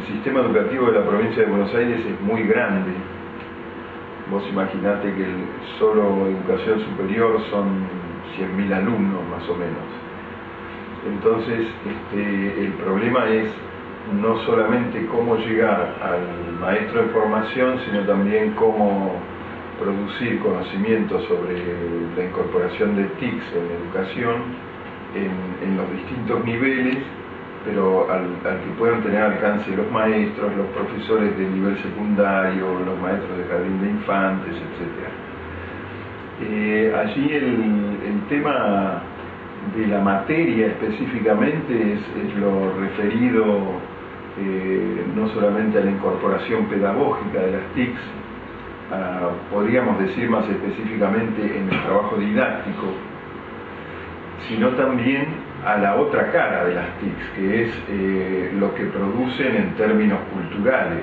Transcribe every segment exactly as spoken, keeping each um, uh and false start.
sistema educativo de la provincia de Buenos Aires es muy grande. Vos imaginate que el, solo educación superior son cien mil alumnos más o menos. Entonces este, el problema es no solamente cómo llegar al maestro de formación, sino también cómo producir conocimiento sobre la incorporación de T I Cs en educación en, en los distintos niveles, pero al, al que puedan tener alcance los maestros, los profesores de nivel secundario, los maestros de jardín de infantes, etcétera. Eh, allí el, el tema de la materia específicamente es, es lo referido eh, no solamente a la incorporación pedagógica de las T I Cs, a, podríamos decir más específicamente en el trabajo didáctico, sino también a la otra cara de las T I Cs, que es eh, lo que producen en términos culturales,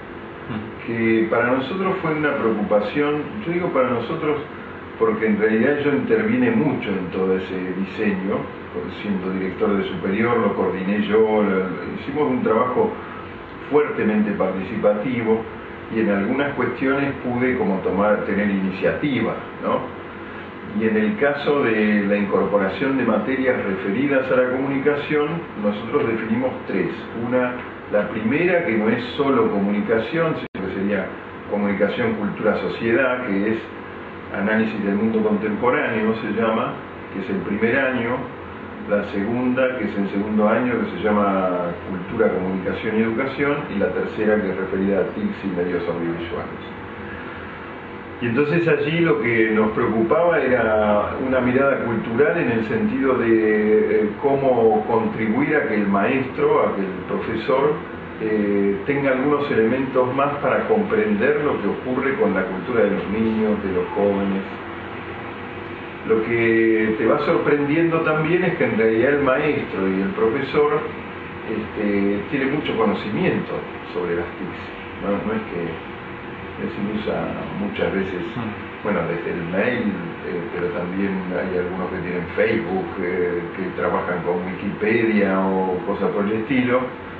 que para nosotros fue una preocupación. Yo digo para nosotros porque en realidad yo intervine mucho en todo ese diseño, siendo director de superior, lo coordiné yo, lo, hicimos un trabajo fuertemente participativo y en algunas cuestiones pude como tomar, tener iniciativa, ¿no? Y en el caso de la incorporación de materias referidas a la comunicación, nosotros definimos tres. Una, la primera, que no es solo comunicación, sino que sería comunicación, cultura, sociedad, que es análisis del mundo contemporáneo, se llama, que es el primer año. La segunda, que es el segundo año, que se llama cultura, comunicación y educación. Y la tercera, que es referida a T I Cs y medios audiovisuales. Y entonces allí lo que nos preocupaba era una mirada cultural en el sentido de eh, cómo contribuir a que el maestro, a que el profesor eh, tenga algunos elementos más para comprender lo que ocurre con la cultura de los niños, de los jóvenes. Lo que te va sorprendiendo también es que en realidad el maestro y el profesor este, tiene mucho conocimiento sobre las T I Cs. No, no es que se usa muchas veces, bueno, desde el mail, eh, pero también hay algunos que tienen Facebook, eh, que trabajan con Wikipedia o cosas por el estilo,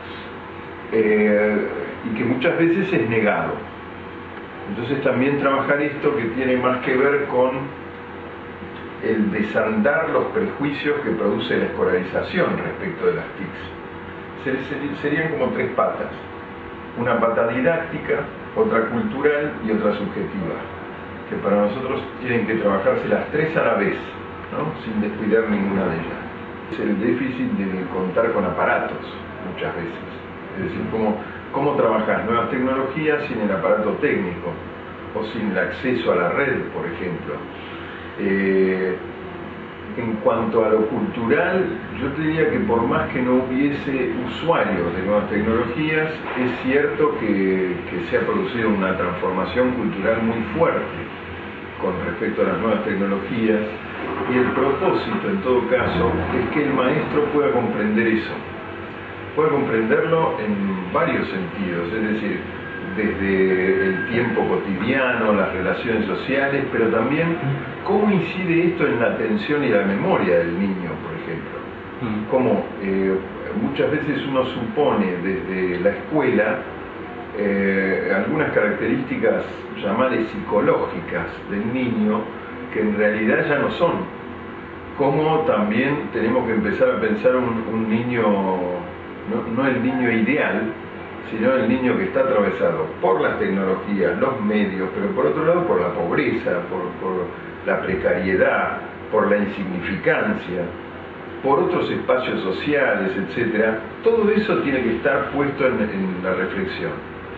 eh, y que muchas veces es negado. Entonces también trabajar esto que tiene más que ver con el desandar los prejuicios que produce la escolarización respecto de las T I Cs. Serían como tres patas: una pata didáctica, otra cultural y otra subjetiva, que para nosotros tienen que trabajarse las tres a la vez, ¿no? Sin descuidar ninguna de ellas. Es el déficit de contar con aparatos muchas veces, es decir, cómo, cómo trabajar nuevas tecnologías sin el aparato técnico o sin el acceso a la red, por ejemplo. Eh, En cuanto a lo cultural, yo te diría que por más que no hubiese usuarios de nuevas tecnologías, es cierto que, que se ha producido una transformación cultural muy fuerte con respecto a las nuevas tecnologías, y el propósito en todo caso es que el maestro pueda comprender eso, pueda comprenderlo en varios sentidos, es decir, desde el tiempo cotidiano, las relaciones sociales, pero también cómo incide esto en la atención y la memoria del niño, por ejemplo. Cómo eh, muchas veces uno supone desde la escuela eh, algunas características, llamadas psicológicas del niño, que en realidad ya no son. Cómo también tenemos que empezar a pensar un, un niño, no, no el niño ideal, sino el niño que está atravesado por las tecnologías, los medios, pero por otro lado por la pobreza, por, por la precariedad, por la insignificancia, por otros espacios sociales, etcétera. Todo eso tiene que estar puesto en, en la reflexión.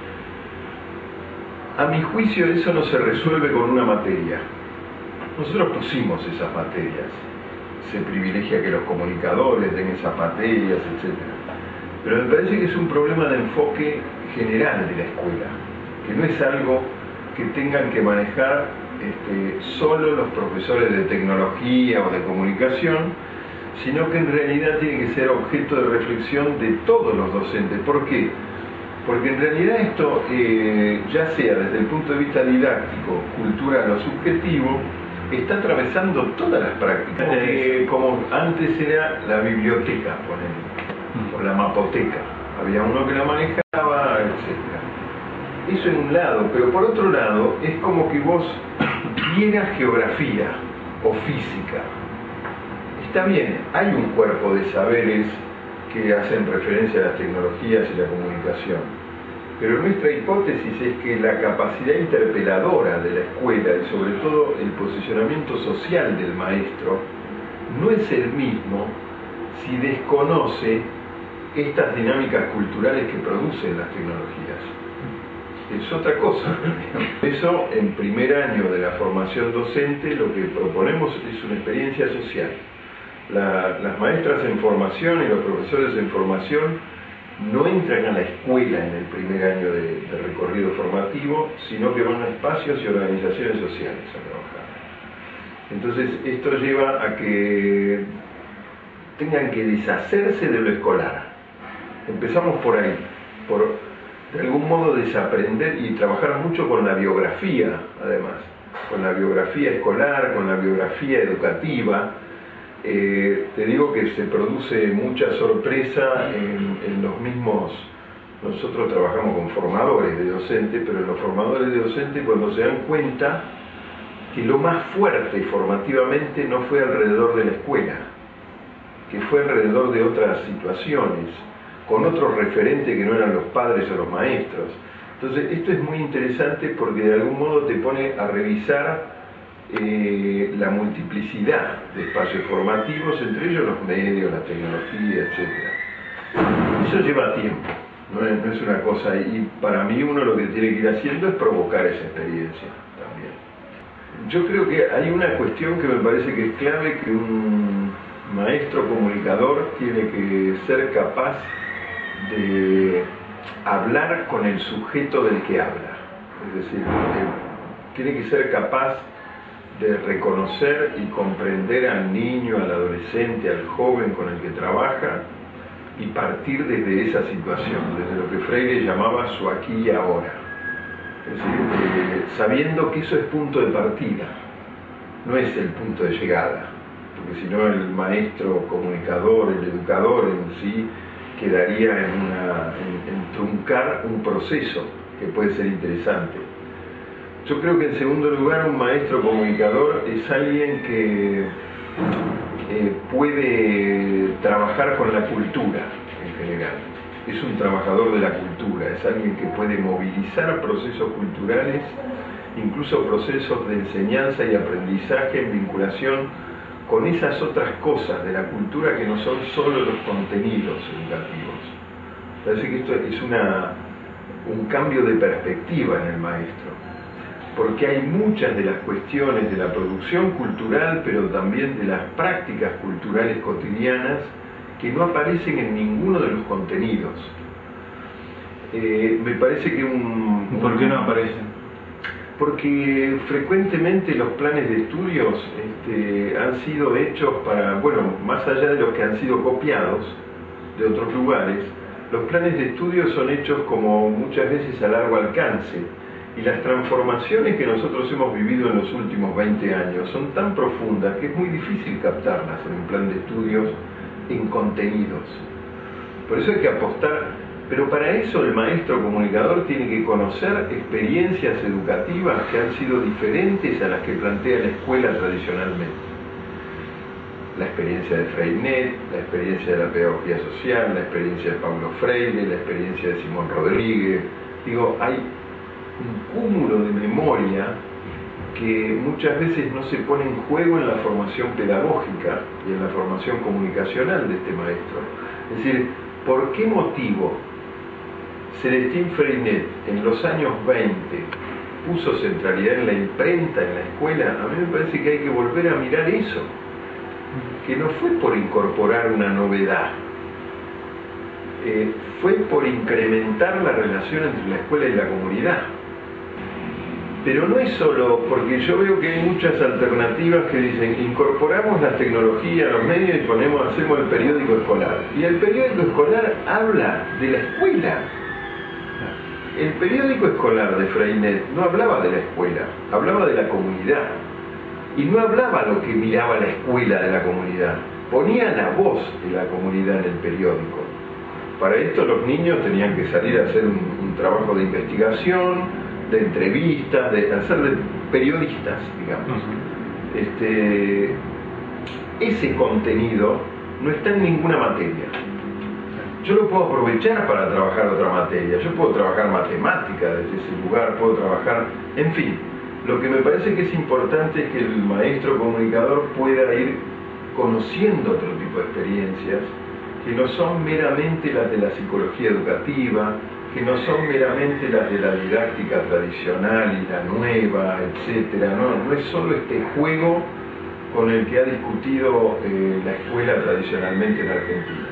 A mi juicio eso no se resuelve con una materia. Nosotros pusimos esas materias, se privilegia que los comunicadores den esas materias, etcétera. Pero me parece que es un problema de enfoque general de la escuela, que no es algo que tengan que manejar este, solo los profesores de tecnología o de comunicación, sino que en realidad tiene que ser objeto de reflexión de todos los docentes. ¿Por qué? Porque en realidad esto, eh, ya sea desde el punto de vista didáctico, cultural o subjetivo, está atravesando todas las prácticas. Porque, como antes era la biblioteca, ponele, o la mapoteca, había uno que la manejaba, etcétera. Eso en un lado, pero por otro lado es como que vos vieras geografía o física. Está bien, hay un cuerpo de saberes que hacen referencia a las tecnologías y la comunicación, pero nuestra hipótesis es que la capacidad interpeladora de la escuela y sobre todo el posicionamiento social del maestro no es el mismo si desconoce estas dinámicas culturales que producen las tecnologías. Es otra cosa. Eso, en primer año de la formación docente, lo que proponemos es una experiencia social. La, las maestras en formación y los profesores en formación no entran a la escuela en el primer año de, de recorrido formativo, sino que van a espacios y organizaciones sociales a trabajar. Entonces, esto lleva a que tengan que deshacerse de lo escolar. Empezamos por ahí, por de algún modo desaprender y trabajar mucho con la biografía, además, con la biografía escolar, con la biografía educativa. Eh, te digo que se produce mucha sorpresa en, en los mismos. Nosotros trabajamos con formadores de docentes, pero en los formadores de docentes, cuando se dan cuenta que lo más fuerte formativamente no fue alrededor de la escuela, que fue alrededor de otras situaciones, con otros referentes que no eran los padres o los maestros. Entonces, esto es muy interesante porque de algún modo te pone a revisar eh, la multiplicidad de espacios formativos, entre ellos los medios, la tecnología, etcétera. Eso lleva tiempo, no es, no es una cosa, y para mí uno lo que tiene que ir haciendo es provocar esa experiencia también. Yo creo que hay una cuestión que me parece que es clave, que un maestro comunicador tiene que ser capaz de hablar con el sujeto del que habla. Es decir, tiene que ser capaz de reconocer y comprender al niño, al adolescente, al joven con el que trabaja y partir desde esa situación, desde lo que Freire llamaba su aquí y ahora. Es decir, eh, sabiendo que eso es punto de partida, no es el punto de llegada, porque si no el maestro comunicador, el educador en sí, quedaría en, una, en, en truncar un proceso que puede ser interesante. Yo creo que en segundo lugar un maestro comunicador es alguien que eh, puede trabajar con la cultura en general. Es un trabajador de la cultura, es alguien que puede movilizar procesos culturales, incluso procesos de enseñanza y aprendizaje en vinculación con esas otras cosas de la cultura que no son solo los contenidos educativos. Parece que esto es una, un cambio de perspectiva en el maestro, porque hay muchas de las cuestiones de la producción cultural, pero también de las prácticas culturales cotidianas, que no aparecen en ninguno de los contenidos. Eh, me parece que un... ¿Por qué no aparecen? Porque frecuentemente los planes de estudios este, han sido hechos para, bueno, más allá de los que han sido copiados de otros lugares, los planes de estudios son hechos como muchas veces a largo alcance, y las transformaciones que nosotros hemos vivido en los últimos veinte años son tan profundas que es muy difícil captarlas en un plan de estudios en contenidos. Por eso hay que apostar. Pero para eso el maestro comunicador tiene que conocer experiencias educativas que han sido diferentes a las que plantea la escuela tradicionalmente. La experiencia de Freinet, la experiencia de la pedagogía social, la experiencia de Paulo Freire, la experiencia de Simón Rodríguez. Digo, hay un cúmulo de memoria que muchas veces no se pone en juego en la formación pedagógica y en la formación comunicacional de este maestro. Es decir, ¿por qué motivo Celestín Freinet en los años veinte puso centralidad en la imprenta, en la escuela? A mí me parece que hay que volver a mirar eso, que no fue por incorporar una novedad, eh, fue por incrementar la relación entre la escuela y la comunidad. Pero no es solo, porque yo veo que hay muchas alternativas que dicen incorporamos las tecnologías, los medios y ponemos, hacemos el periódico escolar. Y el periódico escolar habla de la escuela. El periódico escolar de Freinet no hablaba de la escuela, hablaba de la comunidad. Y no hablaba lo que miraba la escuela de la comunidad, ponía la voz de la comunidad en el periódico. Para esto los niños tenían que salir a hacer un, un trabajo de investigación, de entrevistas, de hacer de periodistas, digamos. Uh-huh. Este, ese contenido no está en ninguna materia. Yo lo puedo aprovechar para trabajar otra materia, yo puedo trabajar matemática desde ese lugar, puedo trabajar, en fin. Lo que me parece que es importante es que el maestro comunicador pueda ir conociendo otro tipo de experiencias que no son meramente las de la psicología educativa, que no son meramente las de la didáctica tradicional y la nueva, etcétera. No, no es solo este juego con el que ha discutido eh, la escuela tradicionalmente en Argentina.